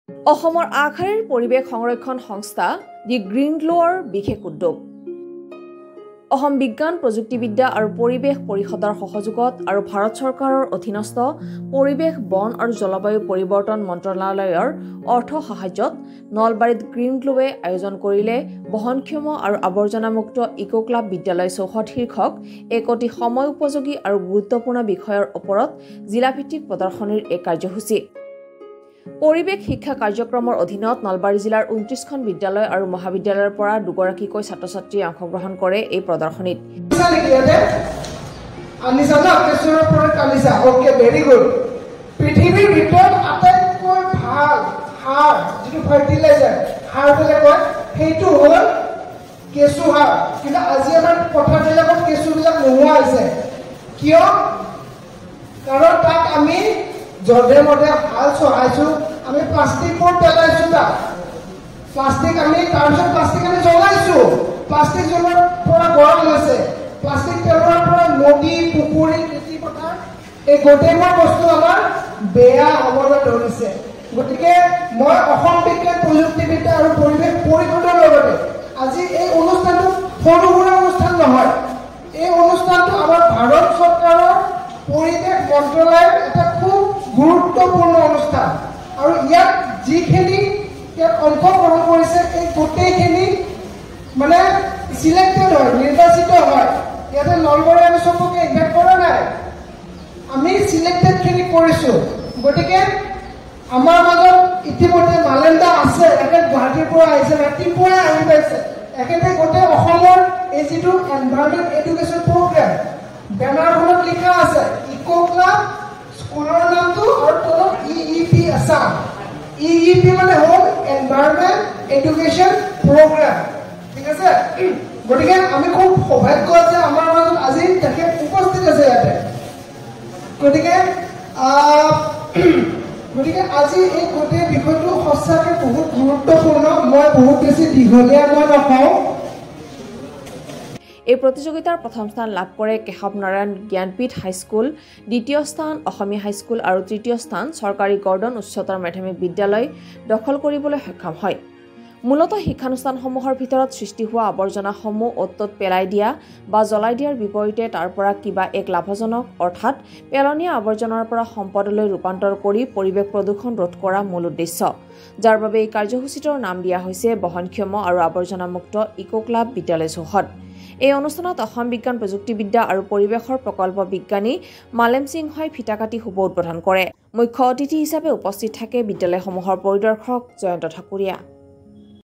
অসমৰ আগশাৰীৰ পৰিৱেশ সংৰক্ষণ সংস্থা দি গ্ৰীণ গ্লোৰ বিশেষ উদ্যোগ অসম বিজ্ঞান প্ৰযুক্তিবিদ্যা আৰু পৰিৱেশ পৰিষদৰ সহযোগত আৰু ভাৰত চৰকাৰৰ অধীনস্থ পৰিৱেশ বন আৰু জলবায়ু পৰিৱৰ্তন মন্ত্ৰালয়ৰ অৰ্থ সাহায্যত নলবাৰীত গ্ৰীণ গ্লোৱে আয়োজন কৰিলে বহনক্ষম আৰু আৱৰ্জনামুক্ত ইকো ক্লাব বিদ্যালয় চৌহদ শীৰ্ষক এক অতি সময় উপযোগী আৰু গুৰুত্বপূৰ্ণ বিষয়ৰ ওপৰত জিলাভিত্তিক প্ৰদৰ্শনীৰ এক কাৰ্যসূচী পৰিৱেশ শিক্ষা কাৰ্যক্ৰমৰ অধীনত নলবাৰী জিলাৰ 29খন বিদ্যালয় আৰু মহাবিদ্যালয়ৰ পৰা দুগৰাকীকৈ ছাত্ৰ-ছাত্ৰীয়ে অংশগ্ৰহণ কৰে এই প্ৰদৰ্শনীত। পৃথিৱীৰ ভিতৰত আটাইতকৈ ভাল সাৰ যিটো ফাৰ্টিলাইজাৰ সাৰ বুলি কয় সেইটো হ'ল কেঁচু সাৰ। কিন্তু আজি আমাৰ পথাৰবিলাকত কেঁচুবিলাক নোহোৱা হৈছে কিয়? কাৰণ তাত আমি যধে মধে হাল চহাইছো, আমি প্লাষ্টিকবোৰ পেলাইছো, তাত প্লাষ্টিক আমি তাৰপিছত প্লাষ্টিক আমি জ্বলাইছো, প্লাষ্টিক জ্বলোৱাৰ পৰা গৰম হৈছে, প্লাষ্টিক পেলোৱাৰ পৰা নদী পুখুৰী খেতি পথাৰ এই গোটেইবোৰ বস্তু আমাৰ বেয়া হ'বলৈ ধৰিছে। গতিকে মই অসম বিজ্ঞান প্ৰযুক্তিবিদ্যা আৰু পৰিৱেশ পৰিষদৰ লগতে আজি এই অনুষ্ঠানটো সৰু সুৰা অনুষ্ঠান নহয়, এই অনুষ্ঠানটো আমাৰ ভাৰত চৰকাৰৰ পৰিৱেশ মন্ত্ৰালয়ৰ এটা খুব গুৰুত্বপূৰ্ণ অনুষ্ঠান আৰু ইয়াত যিখিনি ইয়াত অংশগ্ৰহণ কৰিছে এই গোটেইখিনি মানে চিলেক্টেড হয়, নিৰ্বাচিত হয়। ইয়াতে নলবাৰী আমি চবকে ইনভাইট কৰা নাই, আমি চিলেক্টেডখিনি কৰিছোঁ। গতিকে আমাৰ মাজত ইতিমধ্যে মালেন্দা আছে, একে গুৱাহাটীৰ পৰা আহিছে, ৰাতিপুৱাই আহি পাইছে। একেতে গোটেই অসমৰ এই যিটো এনভাইৰনমেণ্ট এডুকেশ্যন প্ৰগ্ৰেম বেনাৰখনত লিখা আছে ইকো ক্লাব, স্কুলৰ নামটো আৰু তলত EEP আছাম। EEP মানে হ'ল এনভাইৰনমেণ্ট এডুকেশ্যন প্ৰগ্ৰেম, ঠিক আছে? গতিকে আমি খুব সৌভাগ্য যে আমাৰ মাজত আজি তেখেত উপস্থিত আছে ইয়াতে। গতিকে আজি এই গোটেই বিষয়টো সঁচাকৈ বহুত গুৰুত্বপূৰ্ণ। মই বহুত বেছি দীঘলীয়া মই নকওঁ। এই প্ৰতিযোগিতাৰ প্ৰথম স্থান লাভ কৰে কেশৱ নাৰায়ণ জ্ঞানপীঠ হাইস্কুল, দ্বিতীয় স্থান অসমীয়া হাইস্কুল আৰু তৃতীয় স্থান চৰকাৰী গৰ্ডন উচ্চতৰ মাধ্যমিক বিদ্যালয় দখল কৰিবলৈ সক্ষম হয়। মূলতঃ শিক্ষানুষ্ঠানসমূহৰ ভিতৰত সৃষ্টি হোৱা আৱৰ্জনাসমূহ অ'ত ত'ত পেলাই দিয়া বা জ্বলাই দিয়াৰ বিপৰীতে তাৰ পৰা কিবা এক লাভজনক অৰ্থাৎ পেলনীয়া আৱৰ্জনাৰ পৰা সম্পদলৈ ৰূপান্তৰ কৰি পৰিৱেশ প্ৰদূষণ ৰোধ কৰা মূল উদ্দেশ্য, যাৰ বাবে এই কাৰ্যসূচীটোৰ নাম দিয়া হৈছে বহনক্ষম আৰু আৱৰ্জনামুক্ত ইকো ক্লাব বিদ্যালয় চৌহদ। এই অনুষ্ঠানত অসম বিজ্ঞান প্ৰযুক্তিবিদ্যা আৰু পৰিৱেশৰ প্ৰকল্প বিজ্ঞানী মালেম সিংহই ফিতা কাটি শুভ উদ্বোধন কৰে। মুখ্য অতিথি হিচাপে উপস্থিত থাকে বিদ্যালয়সমূহৰ পৰিদৰ্শক জয়ন্ত ঠাকুৰীয়া।